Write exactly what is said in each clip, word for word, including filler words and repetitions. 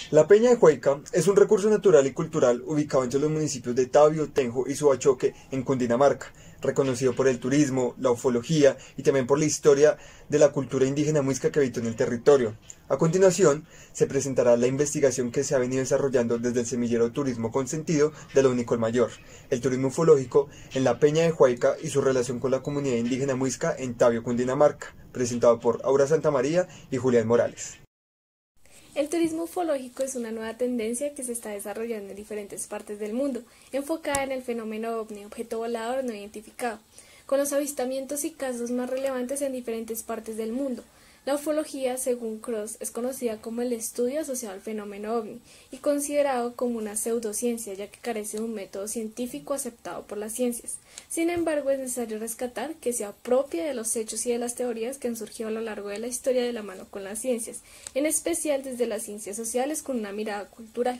La Peña de Huayca es un recurso natural y cultural ubicado entre los municipios de Tabio, Tenjo y Suachoque en Cundinamarca, reconocido por el turismo, la ufología y también por la historia de la cultura indígena muisca que habitó en el territorio. A continuación, se presentará la investigación que se ha venido desarrollando desde el semillero Turismo Consentido de la Unicol Mayor, el turismo ufológico en la Peña de Huayca y su relación con la comunidad indígena muisca en Tabio, Cundinamarca, presentado por Aura Santamaría y Julián Morales. El turismo ufológico es una nueva tendencia que se está desarrollando en diferentes partes del mundo, enfocada en el fenómeno ovni, objeto volador no identificado, con los avistamientos y casos más relevantes en diferentes partes del mundo. La ufología, según Cross, es conocida como el estudio asociado al fenómeno ovni y considerado como una pseudociencia, ya que carece de un método científico aceptado por las ciencias. Sin embargo, es necesario rescatar que se apropia de los hechos y de las teorías que han surgido a lo largo de la historia de la mano con las ciencias, en especial desde las ciencias sociales con una mirada cultural.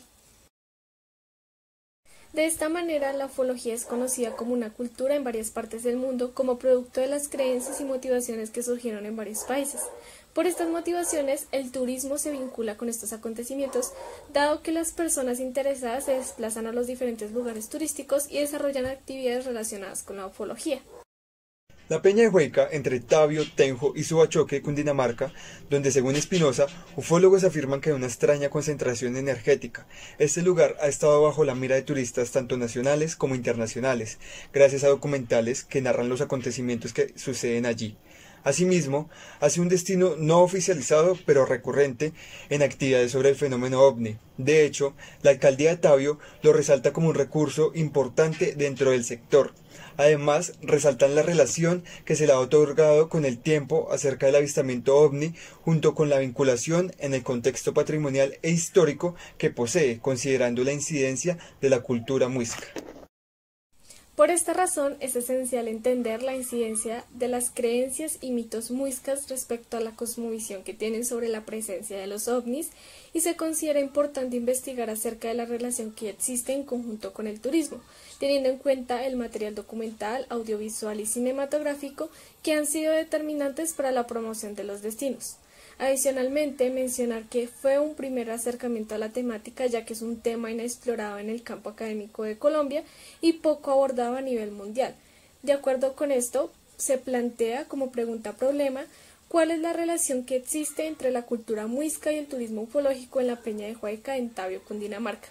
De esta manera, la ufología es conocida como una cultura en varias partes del mundo como producto de las creencias y motivaciones que surgieron en varios países. Por estas motivaciones, el turismo se vincula con estos acontecimientos, dado que las personas interesadas se desplazan a los diferentes lugares turísticos y desarrollan actividades relacionadas con la ufología. La Peña de Huayca, entre Tabio, Tenjo y Suachoque, Cundinamarca, donde según Espinosa, ufólogos afirman que hay una extraña concentración energética. Este lugar ha estado bajo la mira de turistas tanto nacionales como internacionales, gracias a documentales que narran los acontecimientos que suceden allí. Asimismo, ha sido un destino no oficializado, pero recurrente en actividades sobre el fenómeno ovni. De hecho, la alcaldía de Tabio lo resalta como un recurso importante dentro del sector. Además, resaltan la relación que se le ha otorgado con el tiempo acerca del avistamiento ovni, junto con la vinculación en el contexto patrimonial e histórico que posee, considerando la incidencia de la cultura muisca. Por esta razón, es esencial entender la incidencia de las creencias y mitos muiscas respecto a la cosmovisión que tienen sobre la presencia de los ovnis, y se considera importante investigar acerca de la relación que existe en conjunto con el turismo, teniendo en cuenta el material documental, audiovisual y cinematográfico que han sido determinantes para la promoción de los destinos. Adicionalmente, mencionar que fue un primer acercamiento a la temática, ya que es un tema inexplorado en el campo académico de Colombia y poco abordado a nivel mundial. De acuerdo con esto, se plantea como pregunta-problema cuál es la relación que existe entre la cultura muisca y el turismo ufológico en la Peña de Huayca en Tabio, Cundinamarca.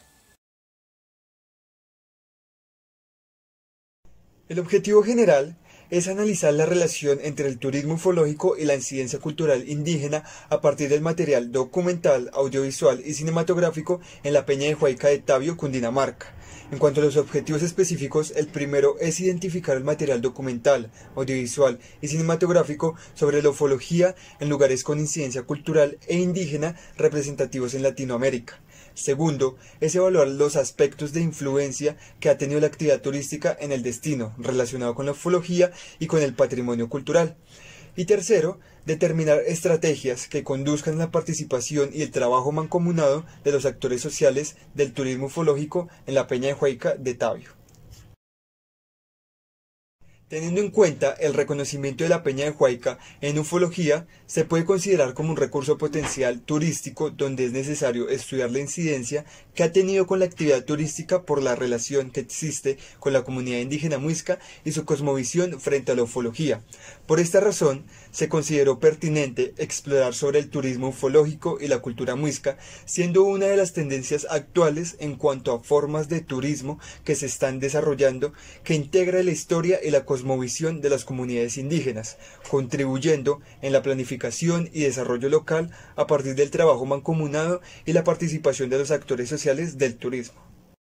El objetivo general es analizar la relación entre el turismo ufológico y la incidencia cultural indígena a partir del material documental, audiovisual y cinematográfico en la Peña de Huayca de Tabio, Cundinamarca. En cuanto a los objetivos específicos, el primero es identificar el material documental, audiovisual y cinematográfico sobre la ufología en lugares con incidencia cultural e indígena representativos en Latinoamérica. Segundo, es evaluar los aspectos de influencia que ha tenido la actividad turística en el destino, relacionado con la ufología y con el patrimonio cultural. Y tercero, determinar estrategias que conduzcan a la participación y el trabajo mancomunado de los actores sociales del turismo ufológico en la Peña de Huayca de Tabio. Teniendo en cuenta el reconocimiento de la Peña de Huayca en ufología, se puede considerar como un recurso potencial turístico donde es necesario estudiar la incidencia que ha tenido con la actividad turística por la relación que existe con la comunidad indígena muisca y su cosmovisión frente a la ufología. Por esta razón, se consideró pertinente explorar sobre el turismo ufológico y la cultura muisca, siendo una de las tendencias actuales en cuanto a formas de turismo que se están desarrollando que integra la historia y la cosmovisión de las comunidades indígenas, contribuyendo en la planificación y desarrollo local a partir del trabajo mancomunado y la participación de los actores sociales del turismo.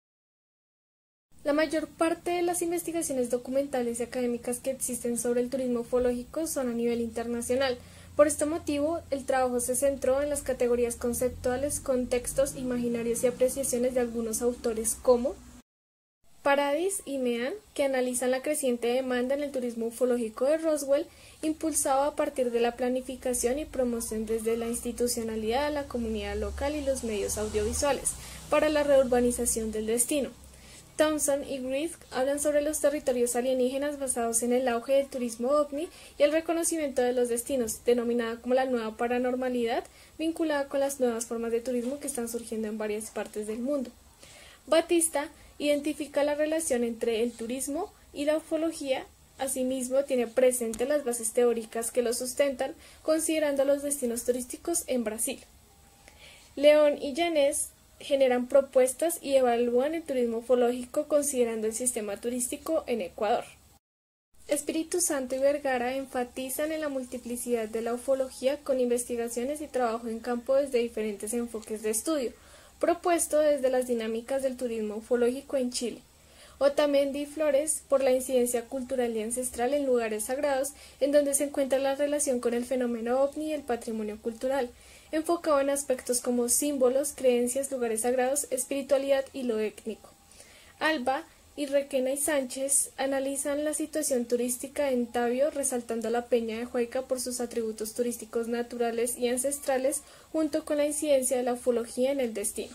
La mayor parte de las investigaciones documentales y académicas que existen sobre el turismo ufológico son a nivel internacional. Por este motivo, el trabajo se centró en las categorías conceptuales, contextos, imaginarios y apreciaciones de algunos autores como Paradis y Meehan, que analizan la creciente demanda en el turismo ufológico de Roswell, impulsado a partir de la planificación y promoción desde la institucionalidad, la comunidad local y los medios audiovisuales, para la reurbanización del destino. Thompson y Griff hablan sobre los territorios alienígenas basados en el auge del turismo ovni y el reconocimiento de los destinos, denominada como la nueva paranormalidad, vinculada con las nuevas formas de turismo que están surgiendo en varias partes del mundo. Batista identifica la relación entre el turismo y la ufología. Asimismo, tiene presente las bases teóricas que lo sustentan, considerando los destinos turísticos en Brasil. León y Yanez generan propuestas y evalúan el turismo ufológico considerando el sistema turístico en Ecuador. Espíritu Santo y Vergara enfatizan en la multiplicidad de la ufología con investigaciones y trabajo en campo desde diferentes enfoques de estudio, propuesto desde las dinámicas del turismo ufológico en Chile. Otamendi y Flores por la incidencia cultural y ancestral en lugares sagrados, en donde se encuentra la relación con el fenómeno ovni y el patrimonio cultural, enfocado en aspectos como símbolos, creencias, lugares sagrados, espiritualidad y lo étnico. Alba y Requena y Sánchez analizan la situación turística en Tabio, resaltando la Peña de Huayca por sus atributos turísticos naturales y ancestrales, junto con la incidencia de la ufología en el destino.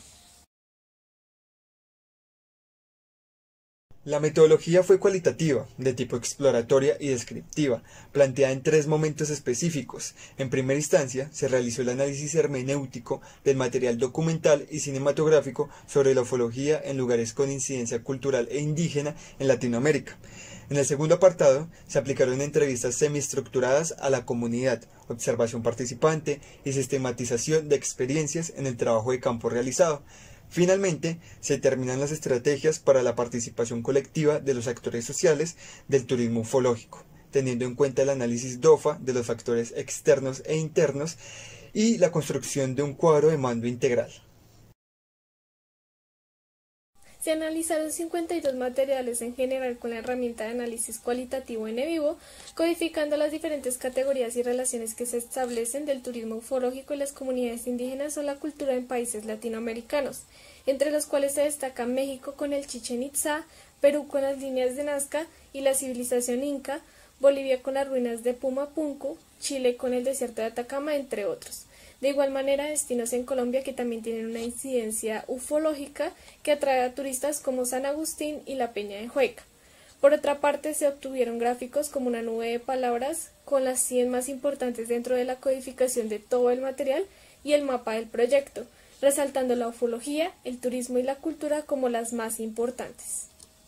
La metodología fue cualitativa, de tipo exploratoria y descriptiva, planteada en tres momentos específicos. En primera instancia, se realizó el análisis hermenéutico del material documental y cinematográfico sobre la ufología en lugares con incidencia cultural e indígena en Latinoamérica. En el segundo apartado, se aplicaron entrevistas semiestructuradas a la comunidad, observación participante y sistematización de experiencias en el trabajo de campo realizado. Finalmente, se determinan las estrategias para la participación colectiva de los actores sociales del turismo ufológico, teniendo en cuenta el análisis D O F A de los factores externos e internos y la construcción de un cuadro de mando integral. Se analizaron cincuenta y dos materiales en general con la herramienta de análisis cualitativo en vivo, codificando las diferentes categorías y relaciones que se establecen del turismo ufológico y las comunidades indígenas o la cultura en países latinoamericanos, entre los cuales se destaca México con el Chichén Itzá, Perú con las líneas de Nazca y la civilización inca, Bolivia con las ruinas de Pumapunku, Chile con el desierto de Atacama, entre otros. De igual manera, destinos en Colombia que también tienen una incidencia ufológica que atrae a turistas como San Agustín y la Peña de Huayca. Por otra parte, se obtuvieron gráficos como una nube de palabras con las cien más importantes dentro de la codificación de todo el material y el mapa del proyecto, resaltando la ufología, el turismo y la cultura como las más importantes.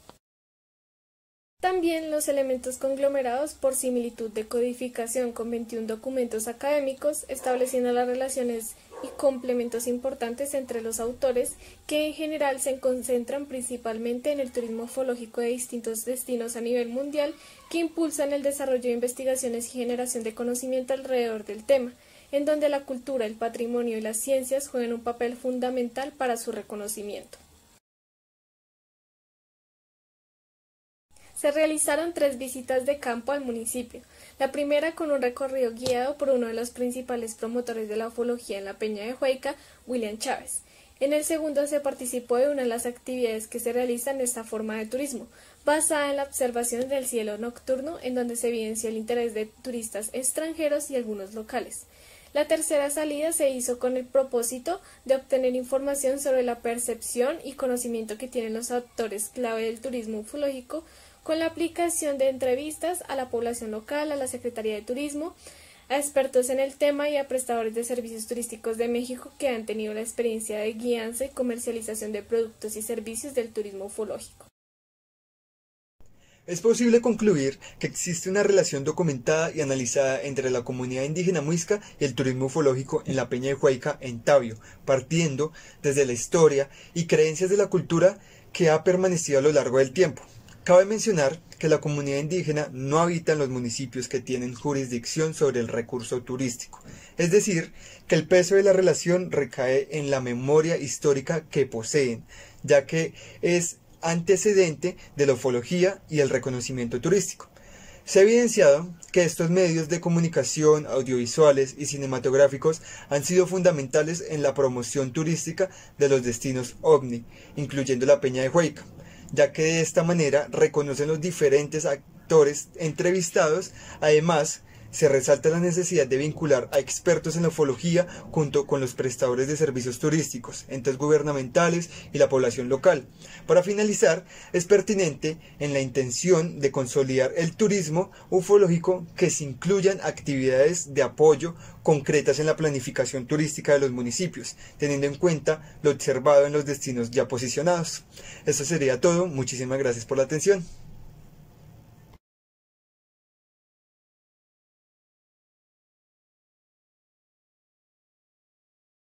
También los elementos conglomerados por similitud de codificación con veintiún documentos académicos, estableciendo las relaciones y complementos importantes entre los autores, que en general se concentran principalmente en el turismo ufológico de distintos destinos a nivel mundial, que impulsan el desarrollo de investigaciones y generación de conocimiento alrededor del tema, en donde la cultura, el patrimonio y las ciencias juegan un papel fundamental para su reconocimiento. Se realizaron tres visitas de campo al municipio, la primera con un recorrido guiado por uno de los principales promotores de la ufología en la Peña de Huayca, William Chávez. En el segundo se participó de una de las actividades que se realizan en esta forma de turismo, basada en la observación del cielo nocturno, en donde se evidencia el interés de turistas extranjeros y algunos locales. La tercera salida se hizo con el propósito de obtener información sobre la percepción y conocimiento que tienen los actores clave del turismo ufológico, con la aplicación de entrevistas a la población local, a la Secretaría de Turismo, a expertos en el tema y a prestadores de servicios turísticos de México que han tenido la experiencia de guianza y comercialización de productos y servicios del turismo ufológico. Es posible concluir que existe una relación documentada y analizada entre la comunidad indígena muisca y el turismo ufológico en la Peña de Huayca, en Tabio, partiendo desde la historia y creencias de la cultura que ha permanecido a lo largo del tiempo. Cabe mencionar que la comunidad indígena no habita en los municipios que tienen jurisdicción sobre el recurso turístico, es decir, que el peso de la relación recae en la memoria histórica que poseen, ya que es antecedente de la ufología y el reconocimiento turístico. Se ha evidenciado que estos medios de comunicación audiovisuales y cinematográficos han sido fundamentales en la promoción turística de los destinos ovni, incluyendo la Peña de Huayca, ya que de esta manera reconocen los diferentes actores entrevistados, además se resalta la necesidad de vincular a expertos en la ufología junto con los prestadores de servicios turísticos, entes gubernamentales y la población local. Para finalizar, es pertinente en la intención de consolidar el turismo ufológico que se incluyan actividades de apoyo concretas en la planificación turística de los municipios, teniendo en cuenta lo observado en los destinos ya posicionados. Eso sería todo. Muchísimas gracias por la atención.